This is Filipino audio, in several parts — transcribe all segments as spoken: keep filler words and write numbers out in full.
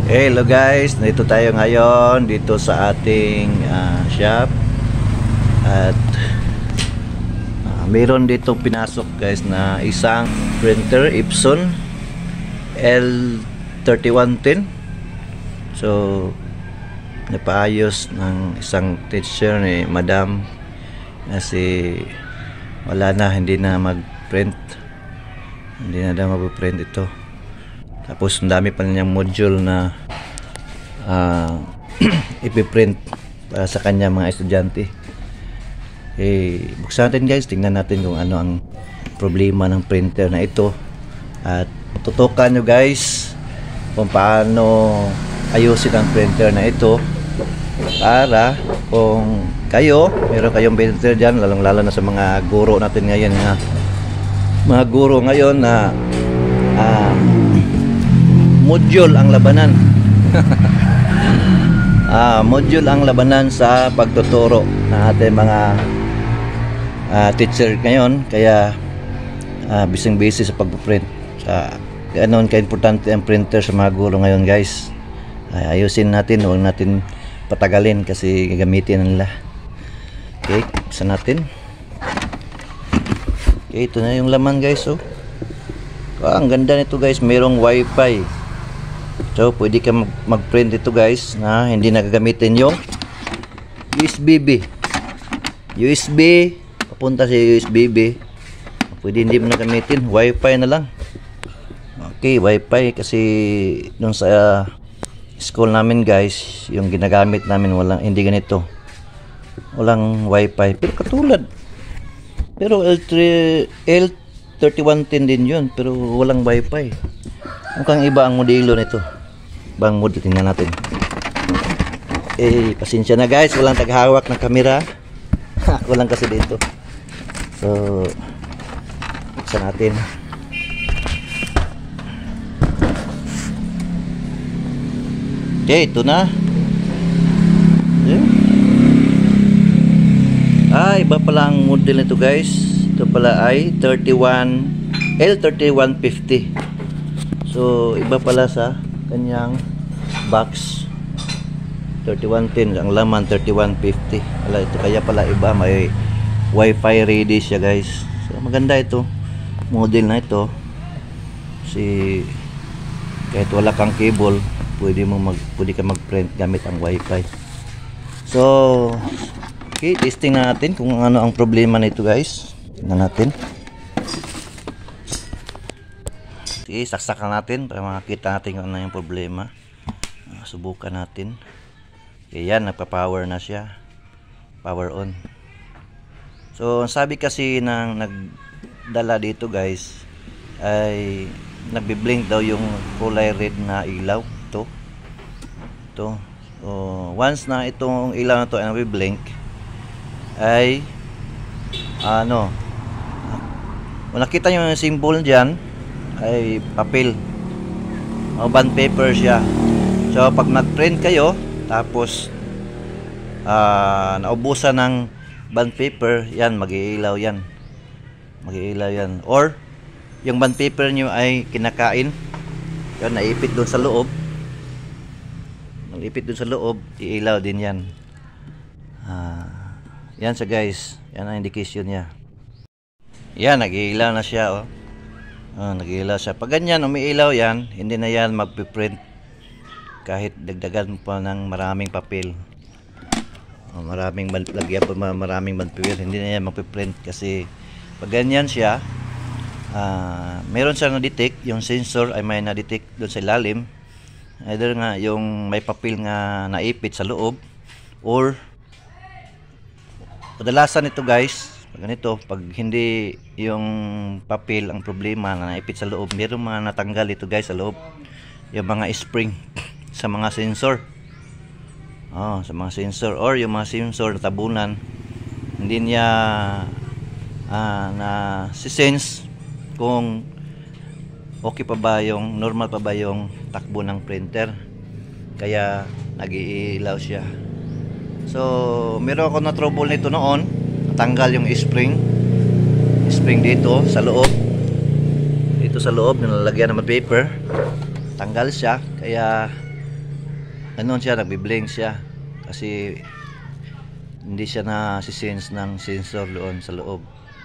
Hello guys, dito tayo ngayon dito sa ating uh, shop at uh, mayroon dito pinasok guys na isang printer Epson L thirty-one ten. So napaayos ng isang teacher ni Madam na si wala na, hindi na mag-print, hindi na daw mag-print ito. Tapos ang dami pa niyang module na uh, ipiprint para sa kanya mga estudyante. Eh, buksan natin guys, tingnan natin kung ano ang problema ng printer na ito. At tutukan nyo guys kung paano ayusin ang printer na ito para kung kayo, meron kayong printer dyan, lalong lalo na sa mga guro natin ngayon na mga guro ngayon na uh, module ang labanan. ah, module ang labanan sa pagtuturo ng ating mga uh, teacher ngayon. Kaya uh, bising busy sa pagpuprint. Sa ganoon ka-importante ang printer sa mga guro ngayon guys. Ay, ayusin natin, huwag natin patagalin kasi gagamitin nila. Okay, isa natin. Okay, ito na yung laman guys. Oh. Ah, ang ganda nito guys, mayroong wifi. So, pwede ka mag-print ito guys na hindi nagagamitin yung U S B B. U S B, papunta sa U S B B. Pwede hindi mo nagamitin, wifi na lang. Okay, wifi kasi dun sa uh, school namin guys, yung ginagamit namin walang, hindi ganito. Walang wifi. Pero katulad. Pero L thirty-one ten din yun, pero walang wifi. Mukhang iba ang modelo nito. Bang model, tingnan natin. Eh, pasensya na guys, walang taghawak ng kamera. Walang kasi dito. So, buksan natin. Okay, ito na. Okay. Ah, iba pala ang model nito guys. Ito pala ay thirty-one L thirty-one fifty. So, iba pala sa kanyang box. Thirty-one ten, ang laman thirty-one fifty. Wala, ito kaya pala iba, may wifi ready siya guys. So maganda ito, model na ito. Si kahit wala kang cable, pwede mo mag pwede ka mag-print gamit ang wifi. So okay, testing na natin kung ano ang problema nito guys. Tingnan natin. Okay, saksakan natin para makita natin kung ano yung problema. Subukan natin. Okay, yan, nagpa-power na siya. Power on. So, sabi kasi ng nagdala dito guys, ay nagbi-blink daw yung kulay red na ilaw. Ito. Ito. So, once na itong ilaw na ito ay nagbi-blink, ay ano, kung nakita nyo yung symbol dyan, ay papel o bond paper siya. So pag nag-print kayo tapos uh, naubusan ng bond paper, yan mag-iilaw yan, mag-iilaw yan. Or yung bond paper nyo ay kinakain, yan, naipit doon sa loob, naipit doon sa loob, iilaw din yan. Uh, yan sa guys, yan ang indication niya. Yan, nag-iilaw na siya. Oh. Oh, nag-iilaw siya. Pag ganyan, umiilaw yan, hindi na yan magpiprint kahit dagdagan pa ng maraming papel. Oh, maraming lagyan pa maraming papel, hindi na yan magpiprint kasi pag ganyan siya, uh, meron siya na-detect, yung sensor ay may na-detect doon sa ilalim. Either nga yung may papel nga naipit sa loob, or kadalasan ito guys, ganito, pag hindi yung papel ang problema na naipit sa loob, mayroong mga natanggal ito guys sa loob, yung mga spring sa mga sensor. Oh, sa mga sensor, or yung mga sensor na tabunan, hindi niya ah, na si sense kung okay pa ba yung, normal pa ba yung takbo ng printer, kaya nag-iilaw siya. So meron ako na trouble nito noon, natanggal yung spring spring dito sa loob, dito sa loob nilalagyan ng paper, tanggal siya, kaya ano siya, nagbi-blink siya kasi hindi siya na si-sense ng sensor doon sa loob.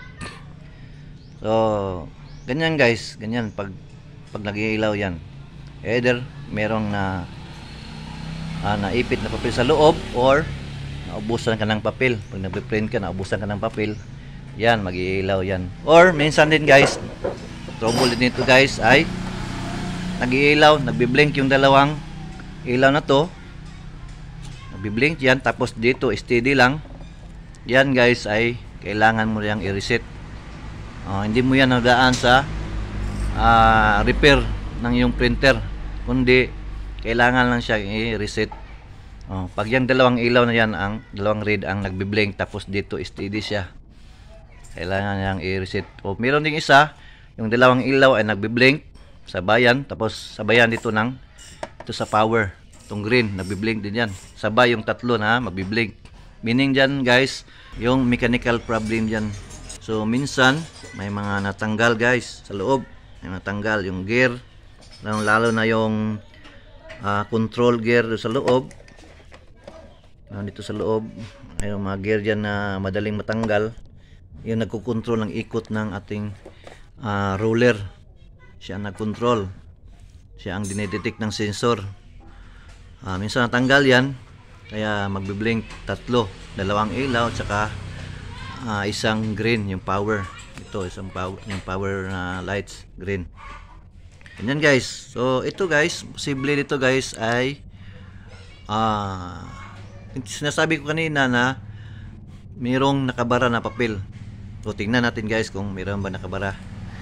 So ganyan guys, ganyan pag pag nag-iilaw yan, either merong na ah, naipit na papel sa loob or naubusan ka ng papel. Pag nagpe-print ka, naubusan ka ng papel, yan, mag-iilaw yan. Or minsan din guys, trouble din ito guys ay nag-iilaw, nagbi-blink yung dalawang ilaw na to, nagbi-blink yan, tapos dito steady lang yan guys, ay kailangan mo yang i-reset. Uh, hindi mo yan nagaan sa uh, repair ng yung printer, kundi kailangan lang siya i-reset. Oh, pag yung dalawang ilaw na yan, ang dalawang red ang nagbi-blink, tapos dito steady siya, kailangan niyang i-reset. O meron ding isa, yung dalawang ilaw ay nagbi-blink sabayan, tapos sabayan dito ng ito sa power, itong green nagbi-blink din yan, sabay yung tatlo na magbi-blink. Meaning dyan guys, yung mechanical problem dyan. So minsan may mga natanggal guys sa loob, may natanggal yung gear, lalo, lalo na yung uh, control gear sa loob. Dito sa loob ay mga gear dyan na madaling matanggal, yung nagkukontrol ng ikot ng ating uh, roller. Siya ang nagkontrol, siya ang dinedetect ng sensor. Uh, minsan natanggal yan, kaya magbi-blink tatlo, dalawang ilaw at saka uh, isang green, yung power. Ito isang power, yung power na uh, lights green. Ganyan guys. So ito guys, posible dito guys ay ah uh, sinasabi ko kanina na mayroong nakabara na papel. So tingnan natin guys kung mayroon ba nakabara.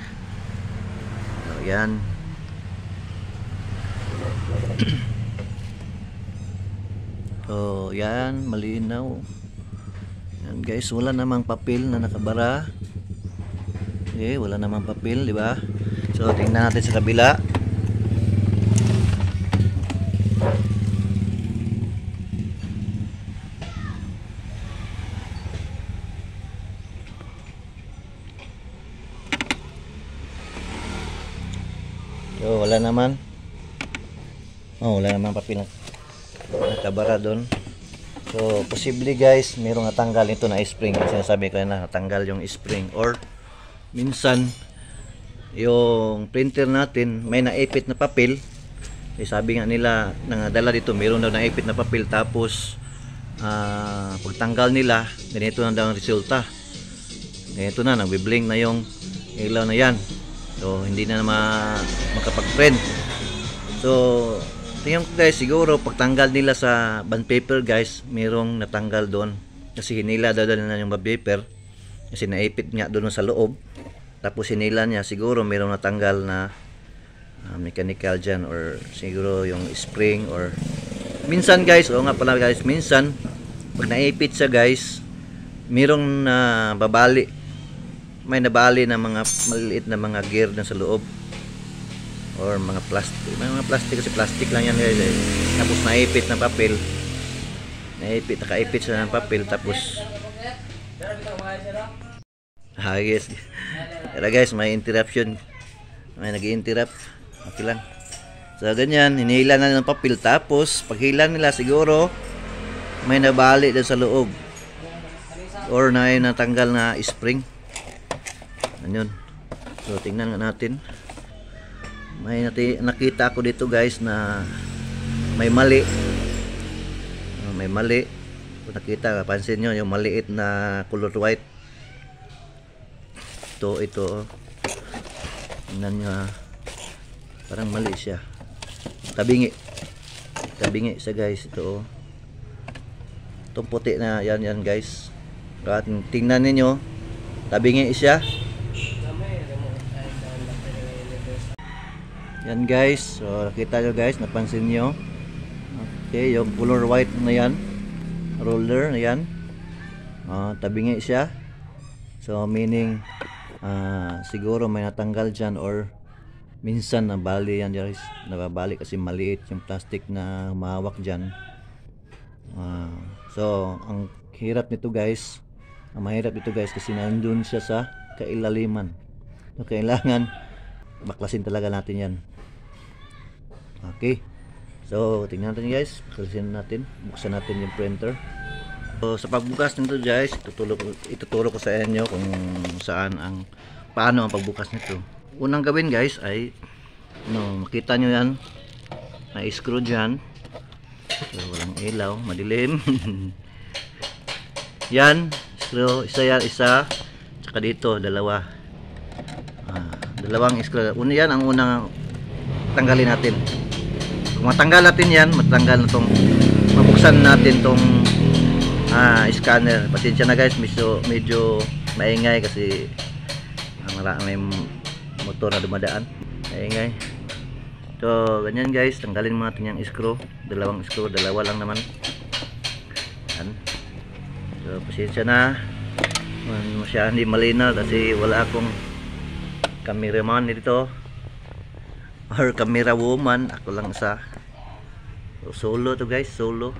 So yan. So yan, malinaw. Yan guys, wala namang papel na nakabara. Okay, wala namang papel, di ba? So tingnan natin sa kabila. So wala naman. Oh, wala naman papel na nakabara doon. So posible guys, mayroong natanggal ito na spring. Kasi sinasabi ko na natanggal yung spring, or minsan yung printer natin may naipit na papel. Eh, sabi nga nila, nangadala dito mayroon daw naipit na papel, tapos uh, pagtanggal nila ganito na daw ang resulta. Ganito na, nagbi-blink na yung ilaw na yan. So hindi na ma makapag-print. So tingnan ko guys, siguro pagtanggal nila sa bond paper guys, mayroong natanggal doon kasi hinila daw na yung bond paper kasi naipit nga doon sa loob, tapos hinila niya, siguro mayroong natanggal na uh, mechanical dyan, or siguro yung spring, or minsan guys, o nga pala guys, minsan pag naipit siya guys, mayroong na uh, babali, may nabali na mga maliliit na mga gear na sa loob, or mga plastic, may mga plastic kasi plastic lang yan guys eh. Tapos naipit na papel, naipit, nakaipit siya ng papel, tapos ah guys, pero guys may interruption, may nag-interrupt, okay lang. So ganyan, hinihila na ng papel, tapos paghila nila siguro may nabali doon sa loob, or na natanggal na spring. Ayun. So tingnan nga natin. May nati nakita ako dito guys na may mali. Uh, may mali. Kung nakita, pansin nyo yung maliit na color white. Ito, ito. Tingnan nyo ha. Parang mali siya. Tabingi. Tabingi siya guys. Ito. Itong puti na yan yan guys. At tingnan niyo, tabingi siya. Yan guys, so nakita nyo guys, napansin nyo. Okay, yung color white na yan, roller na yan, uh, tabingi siya. So meaning uh, siguro may natanggal dyan, or minsan nabali yan guys, nababali kasi maliit yung plastic na humawak dyan. uh, So ang hirap nito guys, ang mahirap nito guys, kasi nandun siya sa kailaliman. So kailangan baklasin talaga natin yan. Okay, So tingnan natin guys, kalisin natin, buksan natin yung printer. So sa pagbukas nito guys, ituturo ko, ituturo ko sa inyo kung saan ang paano ang pagbukas nito. Unang gawin guys ay no, makita nyo yan, may screw dyan. So walang ilaw, madilim. Yan, screw, isa yan, isa. Tsaka dito, dalawa. Ah, dalawang screw. Una yan, ang unang tanggalin natin. Kung matanggal natin yan, matanggal na tong, mabuksan natin tong ah, scanner. Pasensya na guys, medyo, medyo maingay kasi ah, may motor na dumadaan. Maingay. So, ganyan guys, tanggalin mo natin yung screw. Dalawang screw, dalawa lang naman. Yan. So, pasensya na. Masya hindi malinaw kasi wala akong cameraman dito or camera woman, ako lang isa. So, solo to guys, solo.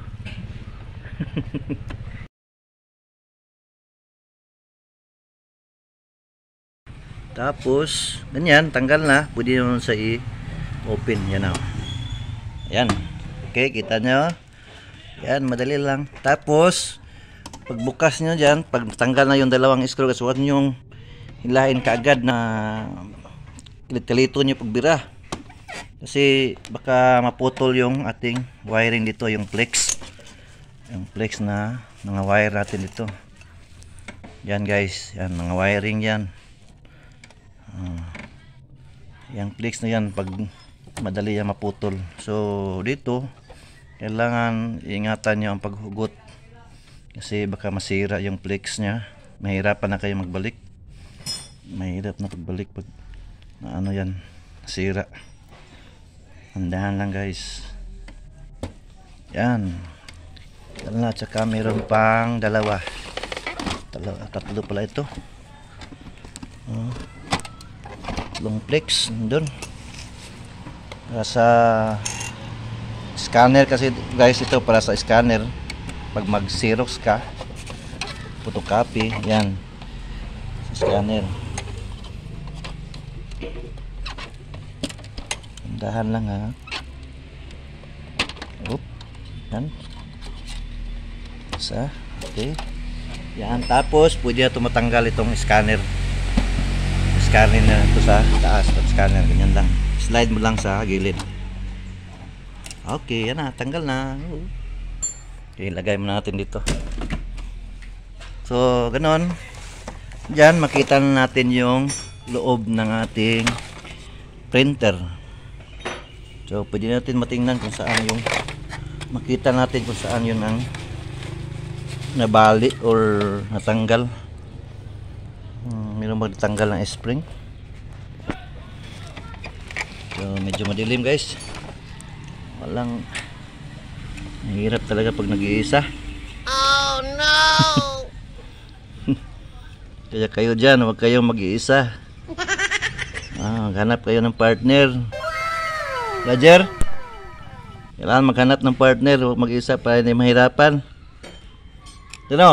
Tapos ganyan, tanggal na, pwede naman sa i-open. Yan na. Yan, okay, kita nyo. Yan, madali lang. Tapos pagbukas nyo dyan, pag tanggal na yung dalawang screw, kasi huwag nyo hilahin kaagad na kalito nyo pagbira, kasi baka maputol yung ating wiring dito, yung flex, yung flex na mga wire natin dito. Yan guys, yan mga wiring yan. Uh, yung flex na yan, pag madali yan maputol. So dito kailangan ingatan nyo ang paghugot, kasi baka masira yung flex nya. Mahirapan na kayo magbalik, mahirap na pagbalik pag na ano yan, sira. Andahan lang guys. Yan, yan na. Tsaka meron pang dalawa, dalawa tatlo pala ito. uh, tatlong flex doon sa scanner, kasi guys ito para sa scanner. Pag mag Xerox ka, photocopy, yan sa scanner. Dahan lang ha. Oop, yan sa, okay, yan. Tapos pwede na ito matanggal itong scanner. Scanner na ito sa taas at scanner, ganyan lang, slide mo lang sa gilid. Okay, yan na, tanggal na. Okay, lagay mo natin dito. So, ganon. Diyan, makita na natin yung loob ng ating printer. So, pwede natin matingnan kung saan yung, makita natin kung saan yun ang nabali or natanggal. Hmm, meron magtanggal ng spring. So, medyo madilim guys. Walang, mahirap talaga pag nag-iisa. Oh no. Kaya kayo dyan, huwag kayong mag-iisa. Ah, maghanap kayo ng partner. Roger, kailangan maghanap ng partner, huwag mag-iisa para hindi mahirapan. Ano?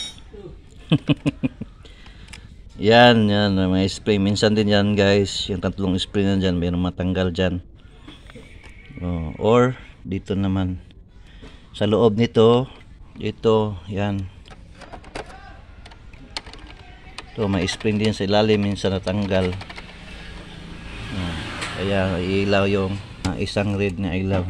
Yan, yan, may spring. Minsan din yan guys, yung tatlong spring na dyan, mayroong matanggal dyan. Oh, or dito naman sa loob nito, dito, yan. Ito, may spring din sa ilalim, minsan natanggal. Ah, kaya ilaw yung uh, isang red na ilaw.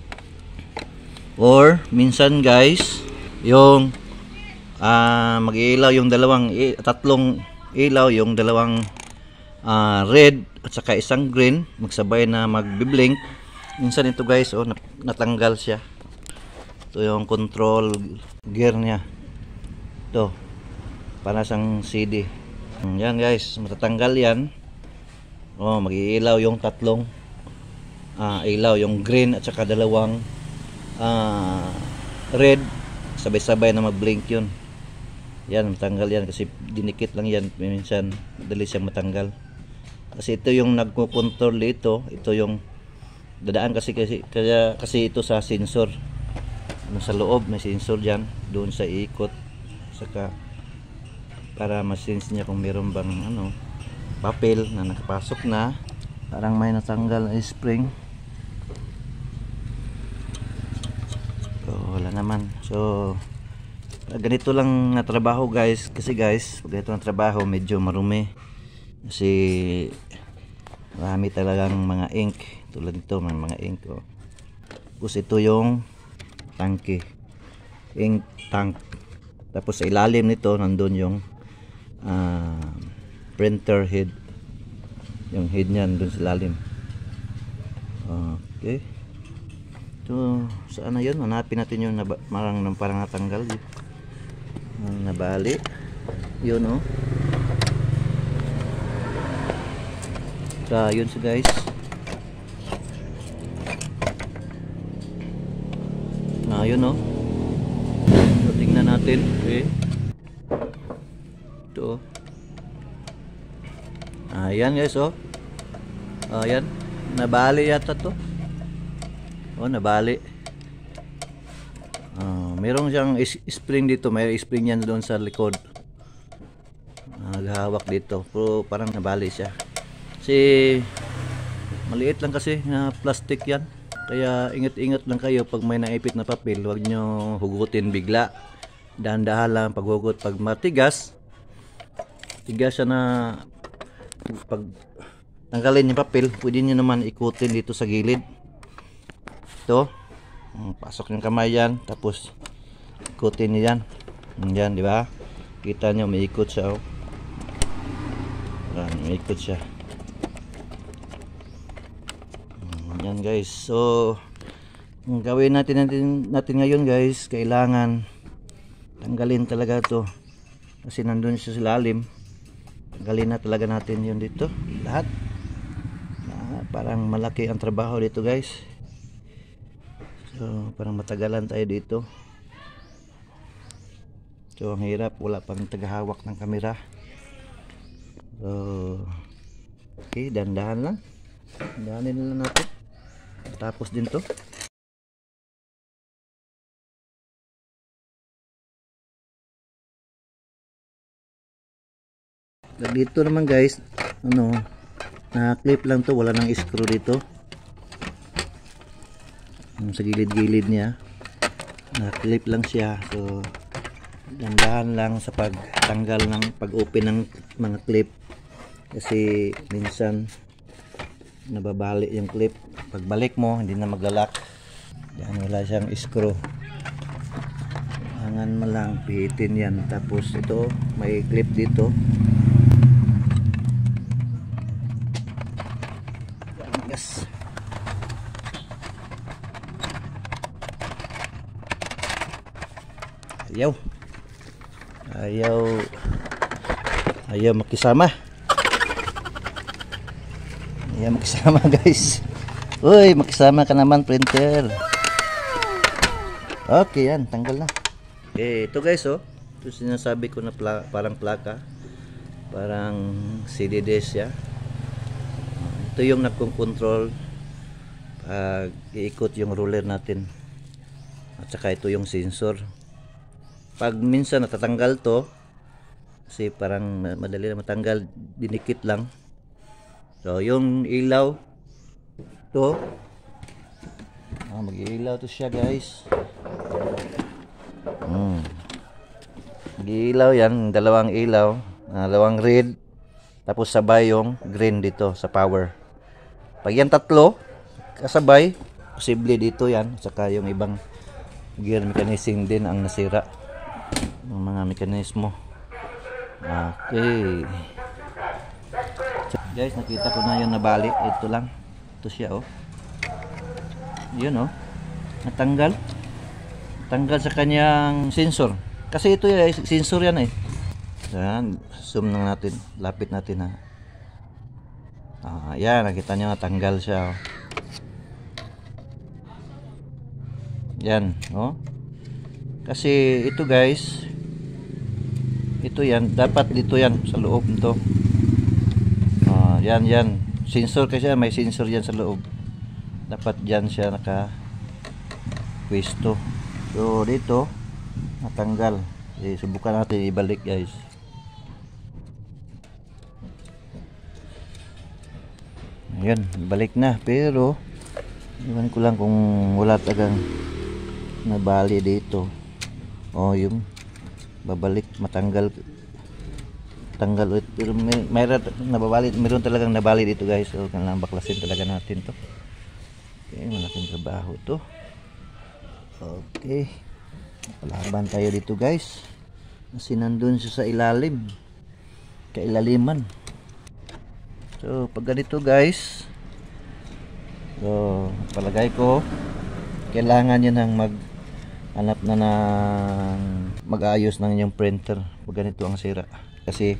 Or minsan guys, yung uh, mag-iilaw yung dalawang, tatlong ilaw, yung dalawang uh, red at saka isang green, magsabay na magbi-blink. Minsan ito guys, oh, natanggal siya. Ito yung control gear niya. Ito, para sang C D. Yan guys, matatanggal yan. Oh, mag-iilaw yung tatlong uh, ilaw, yung green at saka dalawang uh, red, sabay-sabay na mag-blink yun. Yan, matanggal yan kasi dinikit lang yan. Minsan dali siyang matanggal. Kasi ito yung nagko-control dito, ito yung dadaan kasi kasi kaya kasi ito sa sensor. Ano, sa loob may sensor diyan, doon sa ikot, saka para ma-sense niya kung meron bang ano, papel na nakapasok na, parang may natanggal na spring. So wala naman. So ganito lang na trabaho guys, kasi guys pag ganito na trabaho medyo marumi kasi marami talagang mga ink tulad nito, may mga ink oh. Tapos ito yung tangke, ink tank. Tapos sa ilalim nito nandun yung uh, printer head, yung head niyan dun sa ilalim. Okay, ito saan na yun, hanapin natin yung naba, marang parang natanggal ang nabali yun oh. So yun so guys, ah yun oh. So tingnan natin, okay, ito oh. Ayan guys oh, ayan nabali yata to oh, nabali. Uh, mayroong siyang spring dito, may spring yan doon sa likod, naghahawak uh, dito, pero parang nabali siya kasi maliit lang kasi na plastic yan, kaya ingat-ingat lang kayo pag may naipit na papel, huwag nyo hugutin bigla, dahan-dahan lang paghugot. Pag matigas, tigas siya na, pag tanggalin yung papel, pwede nyo naman ikutin dito sa gilid. Ito pasok yung kamay yan, tapos ikutin niyo yan. Yan, di ba? Kita nyo, may ikot siya oh. Yan, may ikot siya. Yan guys. So, ang gawin natin, natin natin ngayon guys, kailangan tanggalin talaga to kasi nandun siya sa lalim. Tanggalin na talaga natin yun dito, lahat. Ah, parang malaki ang trabaho dito guys. So parang matagalan tayo dito. So ang hirap, wala pang tagahawak ng kamera. So okay, dandahan lang, dandahanin lang natin. Tapos din to. Dito naman guys, ano, na-clip lang to, wala nang screw dito. Sa gilid-gilid niya na-clip lang siya. So dandahan lang sa pagtanggal ng pag-open ng mga clip kasi minsan nababali yung clip. Pagbalik mo hindi na maglalak. Yan, wala siyang screw. Hangan mo lang, pihitin yan. Tapos ito may clip dito. Yes. Ayaw ayaw ayaw makisama, ayaw makisama guys. Uy, makisama ka naman printer. Okay, yan, tanggal na. Okay, ito guys oh, ito sinasabi ko na pla parang plaka, parang C D disc ya. Ito yung nagkong-control pag iikot yung ruler natin, at saka ito yung sensor. Pag minsan natatanggal to kasi parang madali na matanggal, dinikit lang. So yung ilaw to, ah, mag-iilaw to siya guys. hmm. Mag-iilaw yan, dalawang ilaw, dalawang red, tapos sabay yung green dito sa power. Pag yan tatlo kasabay, posible dito yan, saka yung ibang gear mechanism din ang nasira, ng mga mekanismo. Okay guys, nakita ko na yung nabali. Ito lang, ito siya oh, yun oh, natanggal tanggal sa kanyang sensor kasi ito yung sensor yan eh. Yan, zoom na natin, lapit natin ha. Ah, yan, nakita nyo natanggal siya oh. Yan oh, kasi ito guys, ito yan, dapat dito yan sa loob nito. Ah, yan yan, sensor kasi may sensor yan sa loob, dapat dyan siya naka pwesto. So dito natanggal, eh, subukan natin ibalik guys. Ayan, balik na, pero iwan ko lang kung wala tagang nabali dito. Oh, yung babalik matanggal tanggal ulit, pero may, mayroon nababali, meron talagang nabali dito guys. So kailangan baklasin talaga natin to. Okay, malaking trabaho to. Okay, palaban tayo dito guys kasi nandun siya sa ilalim, kailaliman. So pag ganito guys, so palagay ko kailangan yun ng mag hanap na ng mag-ayos ng inyong printer pag ganito ang sira, kasi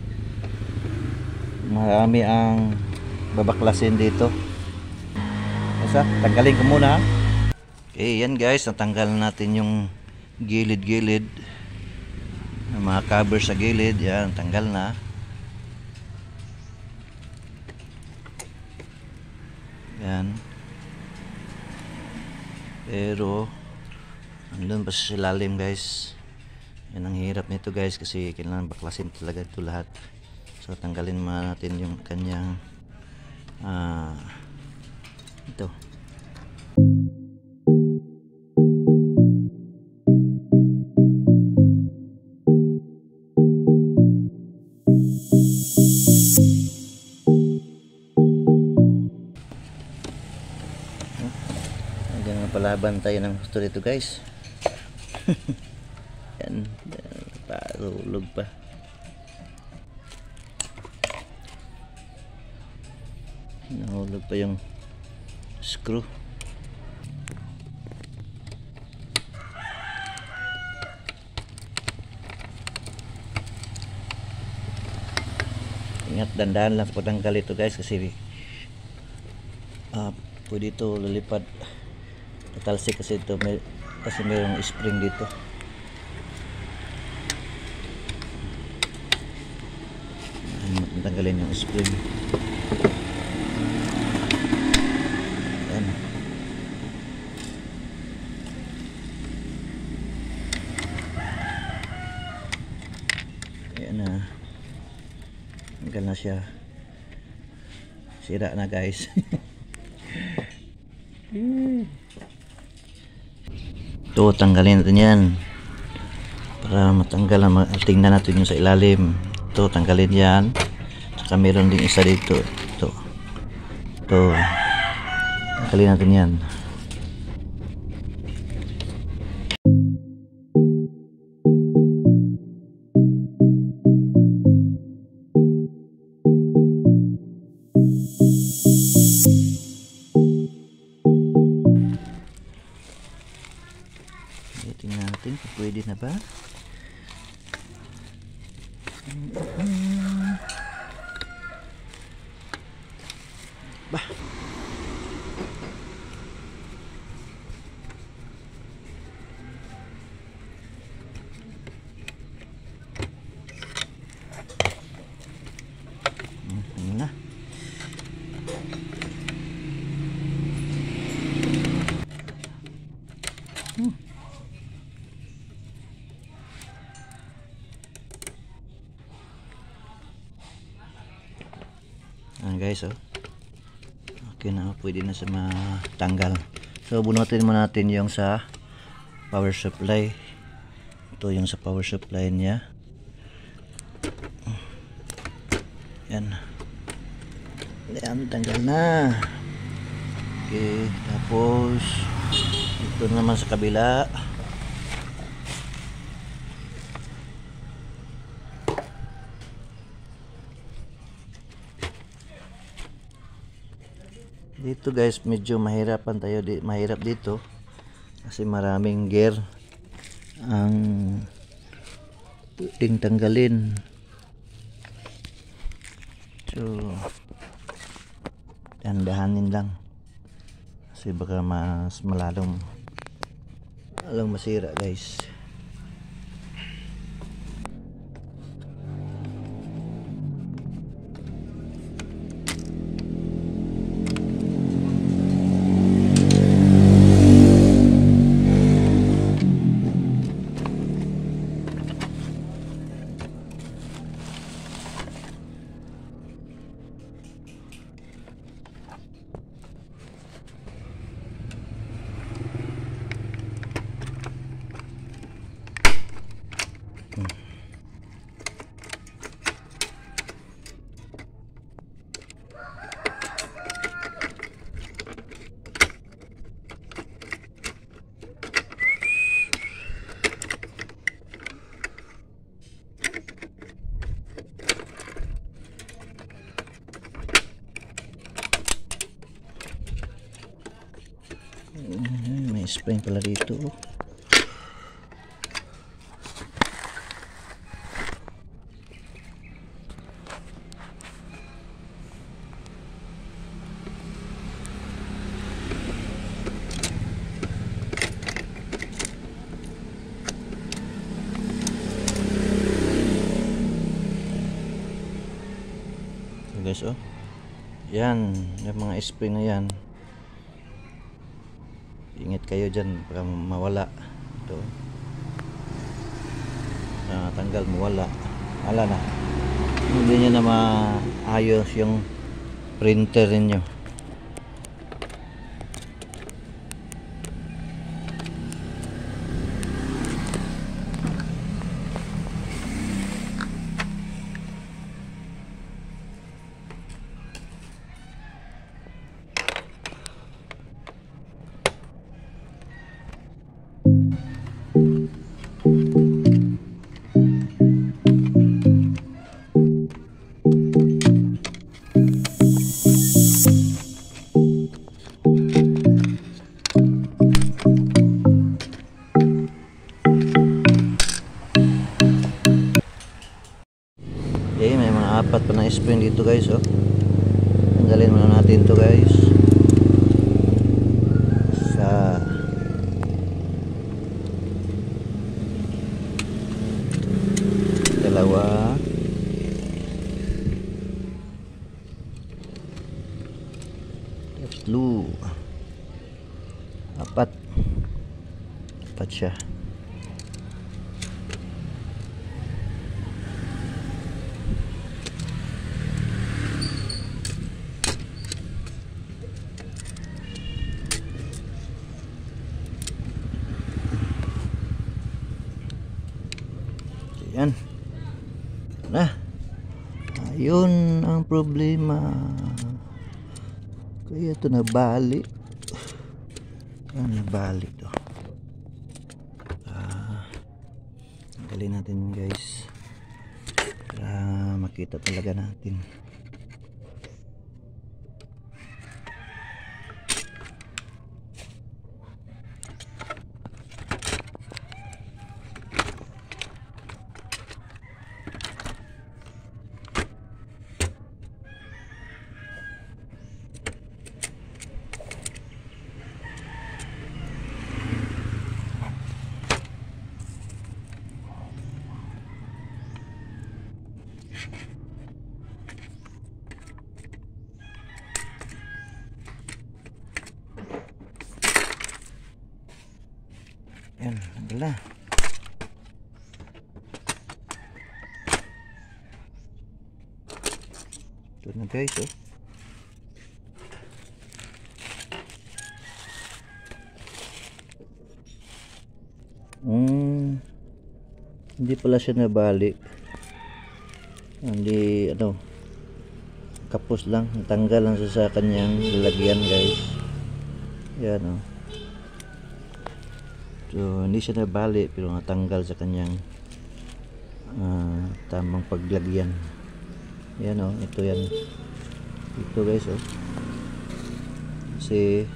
marami ang babaklasin dito. Basta tanggalin ko muna. Okay, yan guys, natanggal natin yung gilid-gilid, yung mga cover sa gilid. Yan, tanggal na. Yan. Pero andun pa sa lalim guys. Yan ang hirap nito guys, kasi kailangan baklasin talaga ito lahat. So tanggalin muna natin yung kanyang ah, ito. Palaban tayo ng gusto dito guys. Yan, parulog pa. Nahulog pa yung screw. Ingat, dandahan lang pag tanggal ito guys, kasi uh, pwede ito lilipad, tatalsik kasi ito may, kasi mayroong spring dito. Tanggalin yung spring. Yan. Ayan na, tanggal na siya. Sira na guys. Ito, tanggalin natin yan para matanggal. Tingnan natin yung sa ilalim. Ito, tanggalin yan. Saka meron din isa dito. Ito, ito, tanggalin natin yan. Tingnan natin kung pwede na ba. Bah. Hmm, na. Hmm. Ah guys, oh. Okay na, pwede na sa matanggal. So bunutin mo natin yung sa power supply. Ito yung sa power supply niya. Yan. Yan, tanggal na. Okay, tapos ito naman sa kabila. Dito guys, medyo mahirapan tayo, di, mahirap dito kasi maraming gear ang pwedeng tanggalin. So dahan-dahanin lang kasi baka mas malalong lalong masira guys. spring pala dito. Guys, oh yan yung mga spring na yan, ingat kayo dyan baka mawala ito, na tanggal mawala, ala na, hindi nyo na maayos yung printer ninyo. Okay, may mga apat pa na spring dito guys, oh. Tanggalin muna natin to guys. Sa dalawa, tatlo, apat, apat siya. Yan. Nah, ayun ang problema. Kaya ito nabali. Yan, nabali to. Ah, tanggalin natin guys. Para makita talaga natin. Yan, adalah. Ito na guys, oh. Hmm, hindi pala siya nabalik. Hindi, ano, kapos lang, tanggal lang sa kanyang lalagyan guys. Yan, oh. So, hindi siya nabali pero natanggal sa kanyang uh, tamang paglagyan. Yan, oh, ito yan. Ito guys, oh. Kasi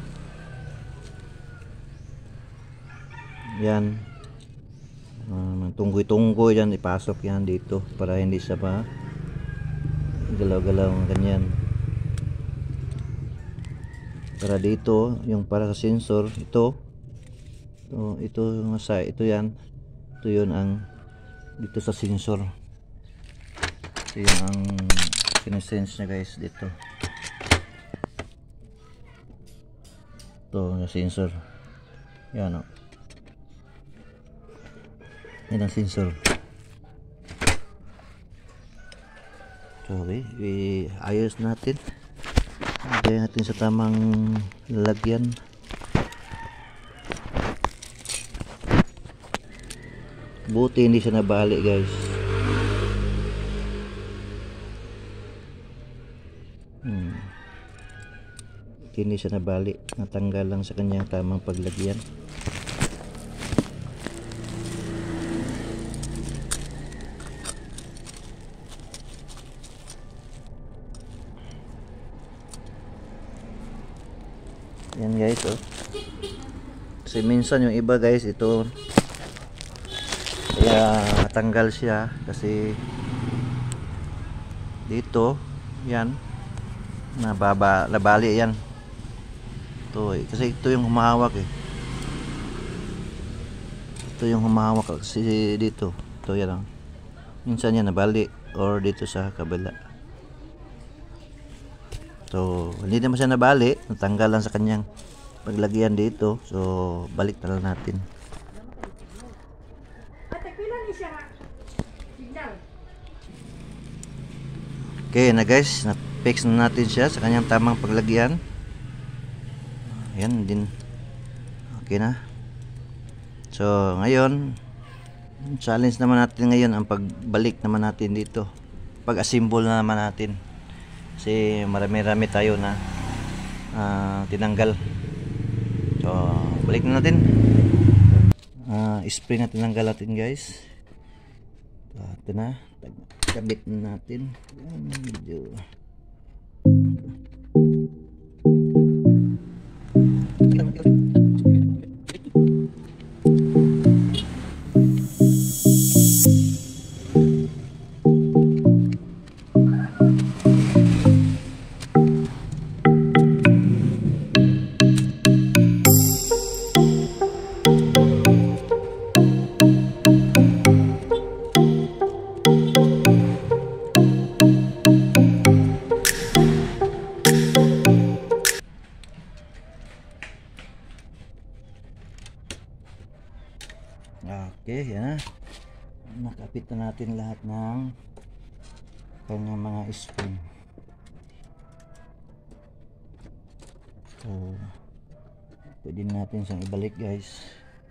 yan, uh, tunggoy-tunggoy yan, ipasok yan dito para hindi siya pa galaw-galaw ng ganyan. Para dito, yung para sa sensor, ito So, ito sa ito yan. Ito 'yun ang dito sa sensor. Ito 'yung ang sinesense niya guys dito. Ito yung sensor. Yan, oh. Yan ang sensor. So, okay, i-ayos natin. Lagay natin sa tamang lalagyan. Buti hindi siya nabali guys. Hmm. Hindi siya nabali. Natanggal lang sa kanyang tamang paglagyan. Yan guys, oh. Kasi minsan yung iba guys, ito kaya tanggal siya kasi dito yan nababa, nabali yan ito eh. Kasi ito yung humahawak eh, ito yung humahawak kasi dito, ito yan oh. Minsan yan nabali or dito sa kabila. So hindi naman siya nabali, natanggal lang sa kanyang paglagyan dito. So balik na lang natin. Okay na guys, na-fix na natin siya sa kanyang tamang paglagyan. Ayan din. Okay na. So ngayon, challenge naman natin ngayon ang pagbalik naman natin dito. Pag-assemble na naman natin. Kasi marami-rami tayo na uh, tinanggal. So balik na natin. Uh, spring na tinanggal natin guys. Uh, ito na. Kabit na natin. Yan, medyo okay, yan na. Nakapit na natin lahat ng kanyang mga spring. So, pwede natin siyang ibalik guys.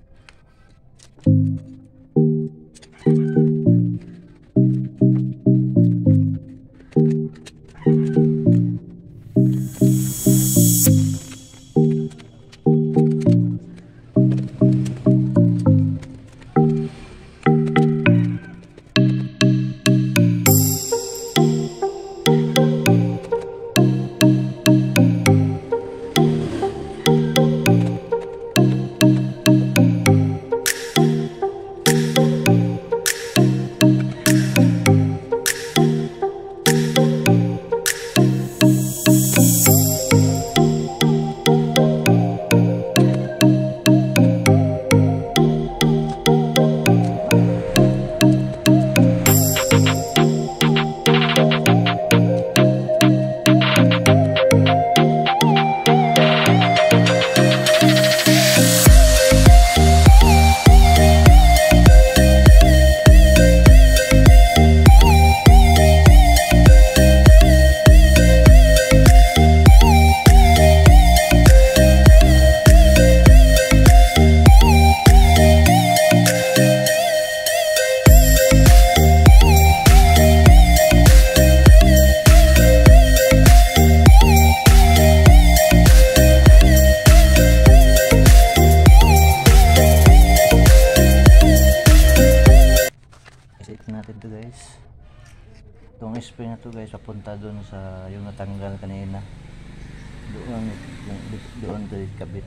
Natin to guys, itong spring na to guys papunta doon sa yung natanggal kanina, doon doon to kabit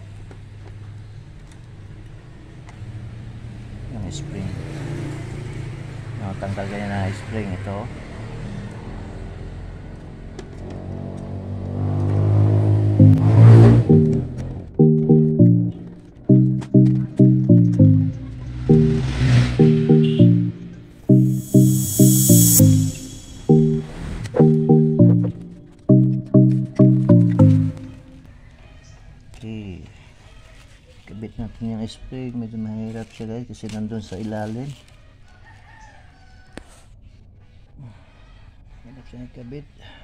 yung spring, yung natanggal kanina na spring ito. Kabit natin yung spring, medyo mahirap siya guys kasi nandun sa ilalim. Mahirap siya ikabit.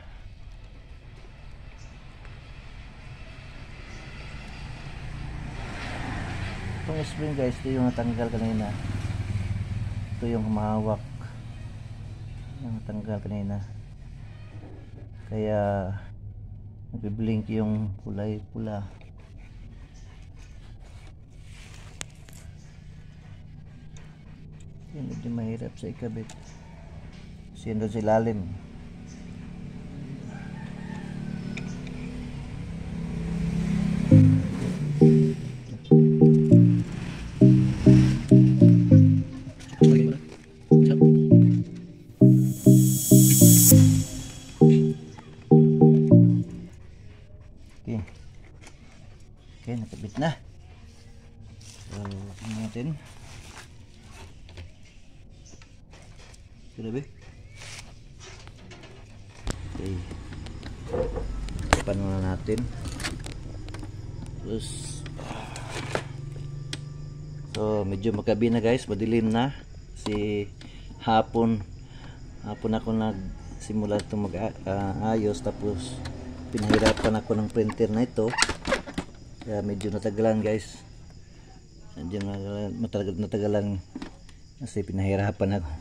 Itong spring guys, ito yung natanggal kanina. Ito yung humahawak, yung natanggal kanina. Kaya nagbiblink yung kulay pula. Yan, medyo mahirap sa ikabit kasi yun doon sa ilalim. Grabe. Okay. Tapan muna natin. Terus so medyo magabi na guys, madilim na. Si hapon hapon ako nagsimula itong mag-ayos, tapos pinahirapan ako ng printer na ito. Kaya medyo natagalan guys. Medyo natagalan, natagalan kasi pinahirapan ako.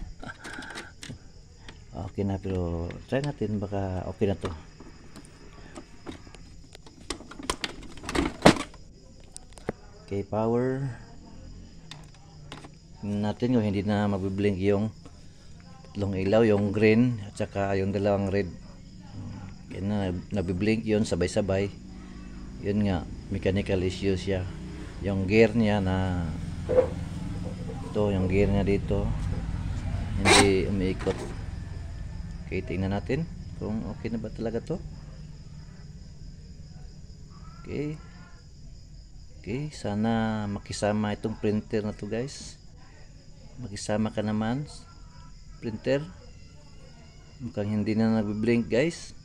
Okay na, pero try natin, baka okay na to. Okay, power. Tingnan natin kung hindi na magbiblink yung tatlong ilaw, yung green at saka yung dalawang red. Kaya na nabiblink yun sabay-sabay. Yun nga, mechanical issue siya. Yung gear niya na ito, yung gear niya dito hindi umiikot. Okay, tingnan natin kung okay na ba talaga to. Okay. Okay, sana makisama itong printer na to guys. Makisama ka naman, printer. Mukhang hindi na nagbi-blink guys.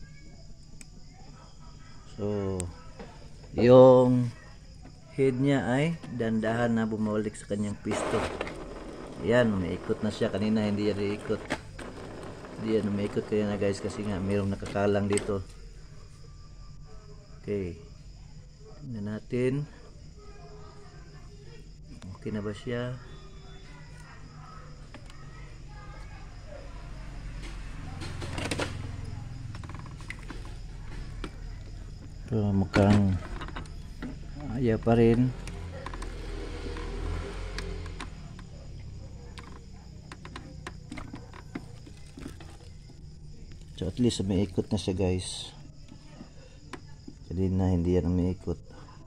So, yung head niya ay dandahan na bumalik sa kanyang piston. Ayan, umiikot na siya. Kanina hindi yan iikot. Hindi yan umiikot kaya na guys, kasi nga mayroong nakakalang dito. Okay, tingnan natin. Okay na ba siya? So, mukhang ayaw pa rin. So at least umiikot na siya guys. Kanina hindi yan umiikot.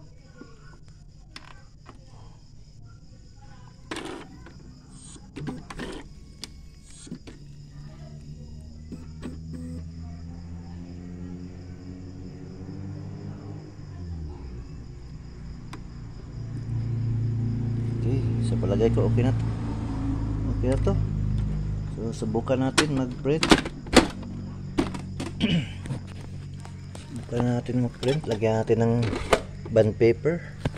Okay, sa palagay ko okay na to. Okay na to. So subukan natin mag-print. Subukan natin mag-print. Lagyan natin ng bond paper.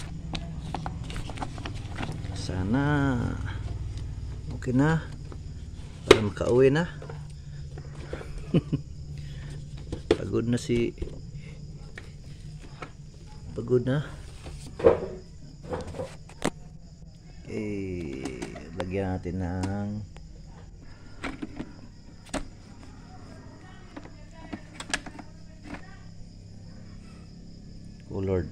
Sana okay na para makauwi na. Pagod na si Pagod na. Okay, lagyan natin ng colored.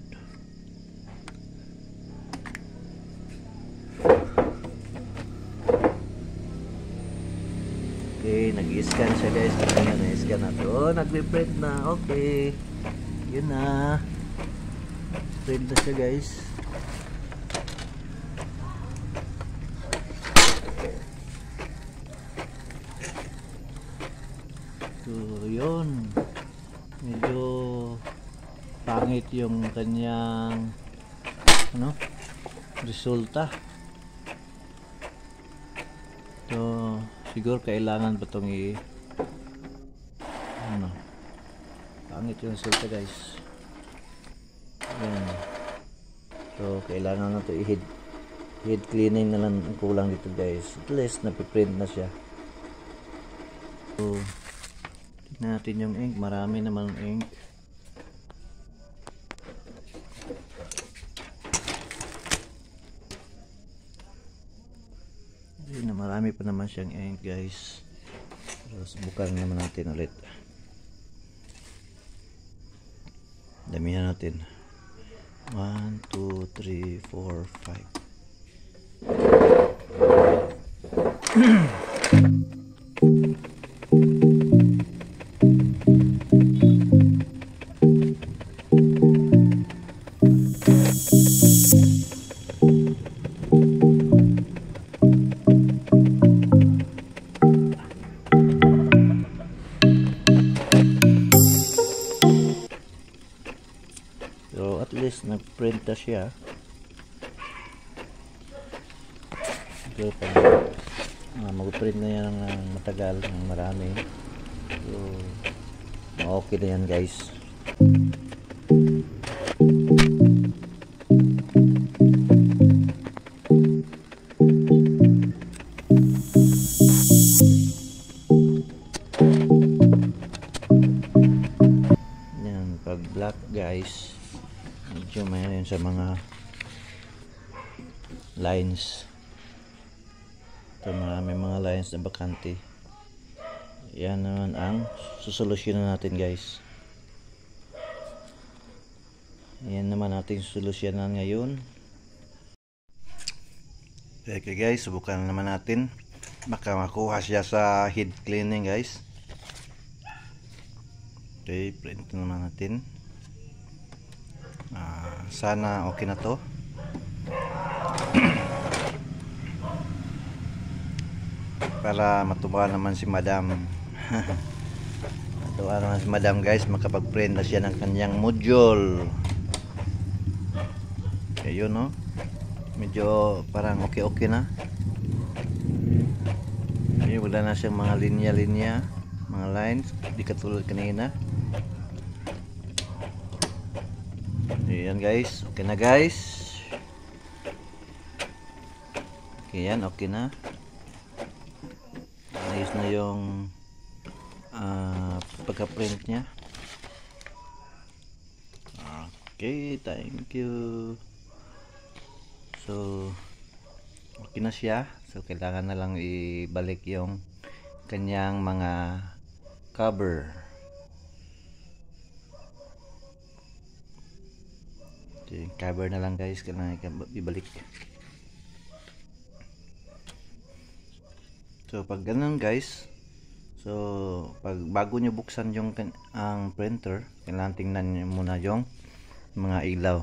Okay, nag-i-scan siya guys. Kaya na-scan na to. Oh, nag-print na. Okay, yun na. Print na siya guys. So yun, medyo pangit yung kanyang ano resulta. So siguro kailangan ba itong i ano, pangit yung resulta guys. Ayan. So kailangan na ito i-head head cleaning na lang ang kulang dito guys. At least napiprint na siya. So tignan natin yung ink, marami naman ink. Ayun na, marami pa naman siyang ink guys. So subukan naman natin ulit. Damihan natin. one, two, three, four, five. So at least nag-print na siya. So, uh, mag-print na yan ng matagal, ng marami. So okay na yan guys. Yan, pag black guys, medyo mayroon sa mga lines. Ito marami mga lines na bakante. Yan naman ang susolusyonan natin guys. Yan naman natin susolusyonan ngayon. Okay guys, subukan naman natin. Baka makuha siya sa head cleaning guys. Okay, print naman natin. Ah, sana okay na to. Para matuwa naman si madam. Matuwa naman si madam guys, makapag-print na siya ng kanyang module. Ayun no, medyo parang okay okay na. Ayun, wala na siyang mga linya-linya, mga lines, di katulad kanina. Ayan guys, okay na guys. Okay yan, okay na. Ayos na yung uh, pagka-print niya. Okay, thank you. So okay na siya. So kailangan na lang ibalik yung kanyang mga cover. Okay, cover na lang guys, kailangan ibalik. So pag ganun guys, so pag bago nyo buksan yung ang printer, kailangan tingnan nyo muna yung mga ilaw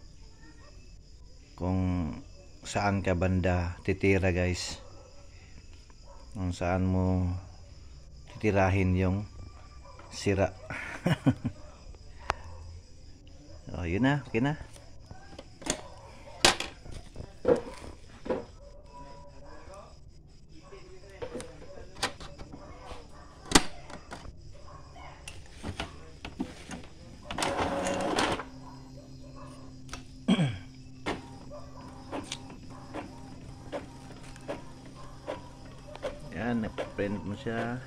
kung saan ka banda titira guys, kung saan mo titirahin yung sira. So yun na, okay na. Yan, na-print mo siya.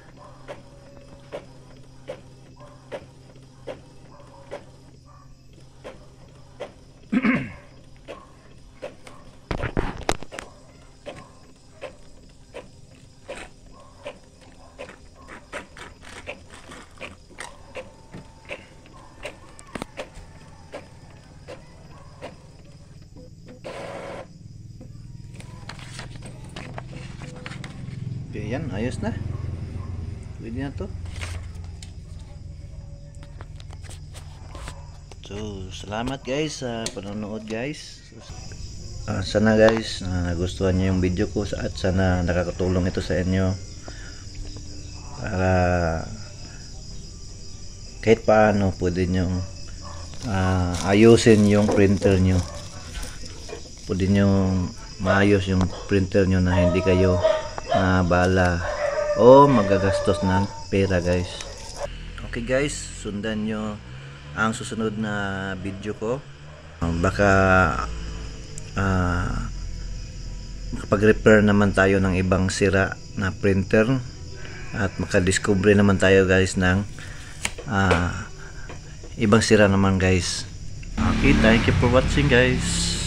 Okay, yan, ayos na. Pwede na to. So, salamat guys sa panonood guys. Uh, sana guys, uh, nagustuhan niyo yung video ko at sana nakakatulong ito sa inyo. Para kahit paano pwede nyo uh, ayusin yung printer nyo. Pwede nyo maayos yung printer nyo na hindi kayo na bala o magagastos ng pera guys. Okay guys, sundan nyo ang susunod na video ko. Baka uh, makapag-repair naman tayo ng ibang sira na printer at makadiscover naman tayo guys ng uh, ibang sira naman guys. Okay, thank you for watching guys.